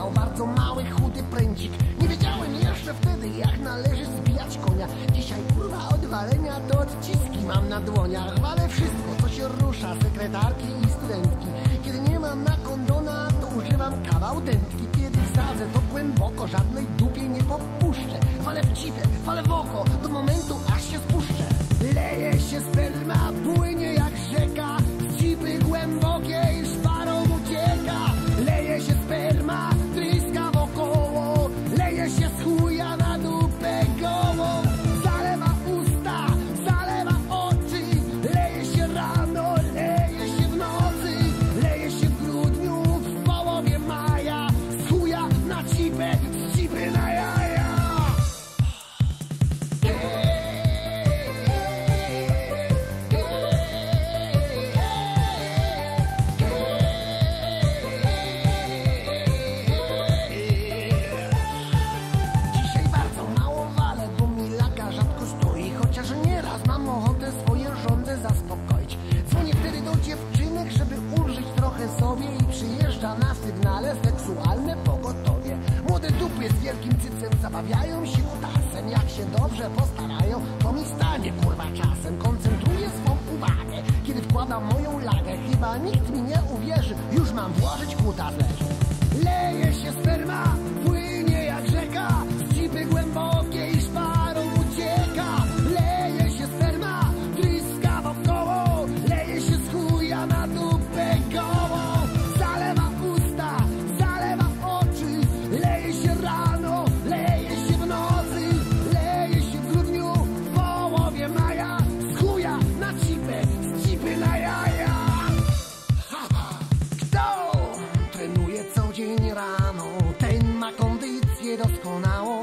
to bardzo mały, chudy pręcik. Nie wiedziałem jeszcze wtedy, jak należy zbijać konia. Dzisiaj kurwa od walenia to odciski mam na dłoniach. Walę wszystko, co się rusza, sekretarki i studentki. Kiedy nie mam na kondona, to używam kawał dętki. Kiedy wsadzę to głęboko, żadnej dupie nie popuszczę. Walę w cipę, walę w oko, do momentu aż się spuszczę. Leje się sperma, płynie jak rzeka, z cipy głębokiej szparą ucieka. Leje się sperma, tryska wokoło, leje się z chuja na dupę gołą. Zalewa usta, zalewa oczy, leje się rano, leje się w nocy. Leje się w grudniu, w połowie maja, z chuja na cipę, z cipy na jaja. Zaspokoić. Dzwonię wtedy do dziewczynek, żeby ulżyć trochę sobie i przyjeżdża na sygnale seksualne pogotowie. Młode dupy z wielkim cycem zabawiają się kutasem. Jak się dobrze postarają, to mi stanie kurwa czasem. Koncentruję swą uwagę, kiedy wkładam moją lagę. Chyba nikt mi nie uwierzy, już mam włożyć kutas leży. Leje się sperma, płynie jak rzeka, z cipy głębokiej szparą ucieka. Leje się sperma, tryska wokoło, leje się z chuja na dupę gołą. Zalewa usta, zalewa oczy, leje się rano, leje się w nocy. Leje się w grudniu, w połowie maja, z chuja na cipę, z cipy na jaja. Kto trenuje co dzień rano, ten ma kondycję doskonałą.